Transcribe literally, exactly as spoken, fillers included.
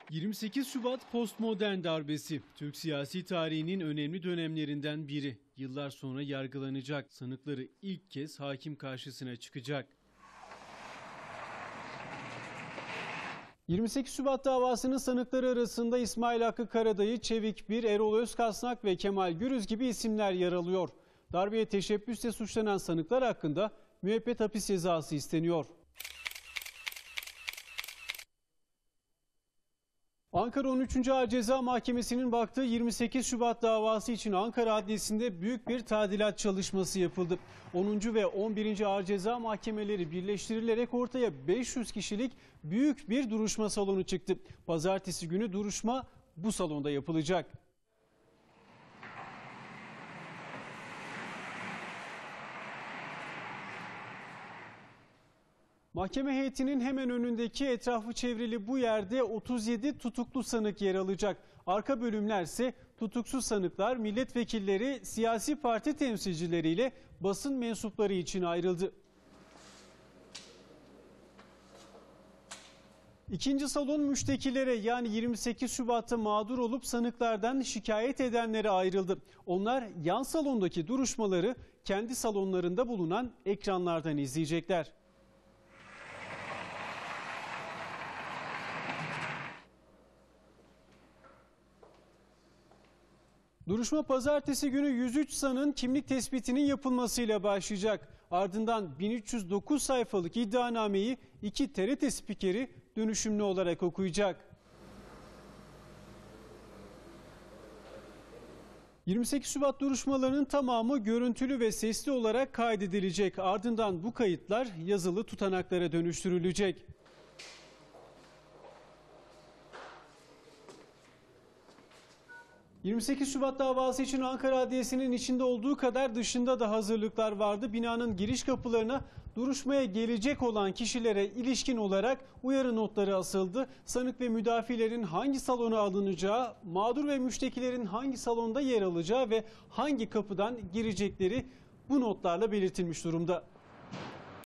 yirmi sekiz Şubat postmodern darbesi, Türk siyasi tarihinin önemli dönemlerinden biri. Yıllar sonra yargılanacak, sanıkları ilk kez hakim karşısına çıkacak. yirmi sekiz Şubat davasının sanıkları arasında İsmail Hakkı Karadayı, Çevik Bir, Erol Özkasnak ve Kemal Gürüz gibi isimler yer alıyor. Darbeye teşebbüsle suçlanan sanıklar hakkında müebbet hapis cezası isteniyor. Ankara on üçüncü Ağır Ceza Mahkemesi'nin baktığı yirmi sekiz Şubat davası için Ankara Adliyesi'nde büyük bir tadilat çalışması yapıldı. onuncu ve on birinci Ağır Ceza Mahkemeleri birleştirilerek ortaya beş yüz kişilik büyük bir duruşma salonu çıktı. Pazartesi günü duruşma bu salonda yapılacak. Mahkeme heyetinin hemen önündeki etrafı çevrili bu yerde otuz yedi tutuklu sanık yer alacak. Arka bölümlerse tutuksuz sanıklar, milletvekilleri, siyasi parti temsilcileriyle basın mensupları için ayrıldı. İkinci salon müştekilere, yani yirmi sekiz Şubat'ta mağdur olup sanıklardan şikayet edenlere ayrıldı. Onlar yan salondaki duruşmaları kendi salonlarında bulunan ekranlardan izleyecekler. Duruşma pazartesi günü yüz üç sanığın kimlik tespitinin yapılmasıyla başlayacak. Ardından bin üç yüz dokuz sayfalık iddianameyi iki T R T spikeri dönüşümlü olarak okuyacak. yirmi sekiz Şubat duruşmalarının tamamı görüntülü ve sesli olarak kaydedilecek. Ardından bu kayıtlar yazılı tutanaklara dönüştürülecek. yirmi sekiz Şubat davası için Ankara Adliyesi'nin içinde olduğu kadar dışında da hazırlıklar vardı. Binanın giriş kapılarına duruşmaya gelecek olan kişilere ilişkin olarak uyarı notları asıldı. Sanık ve müdafilerin hangi salona alınacağı, mağdur ve müştekilerin hangi salonda yer alacağı ve hangi kapıdan girecekleri bu notlarla belirtilmiş durumda.